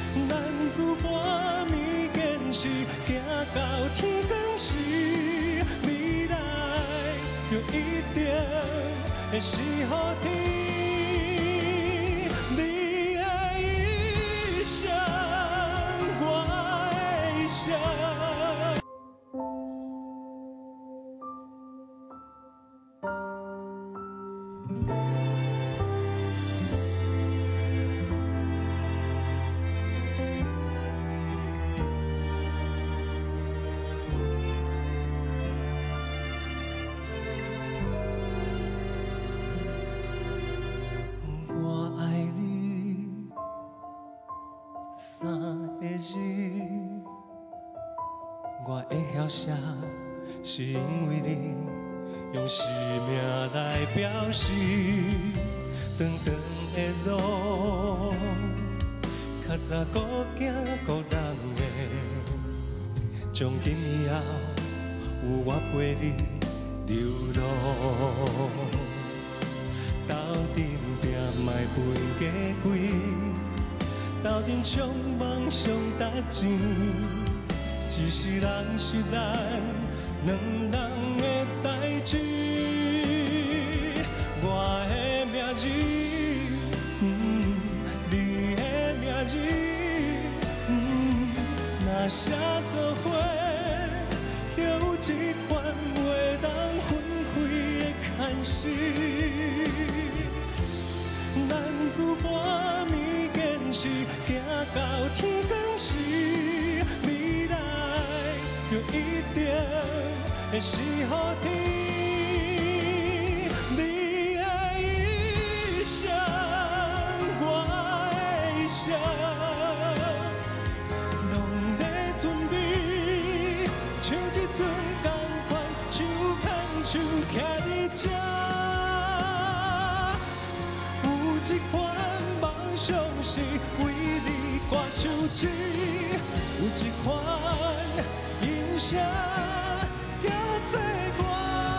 咱自半暝坚持，行到天光时，未来就一定会是雨天。你的一生，我的一生。我爱你3个字，我会晓写，是因为你用生命来表示。长长的路，较早孤行孤人的，从今以后有我陪你流浪。斗阵拼卖分家规，斗阵冲梦想达成，一世人是咱两人的代志。我的名字，你的名字，若写做伙，就有一款袂当分开的牵丝。咱自半暝坚持，行到天光时，未来就一定会是雨天。你的一生，我的一生，拢在准备，像一阵同款，手牵手徛在这。有一款梦想是为你歌手指，有一款音声叫做我。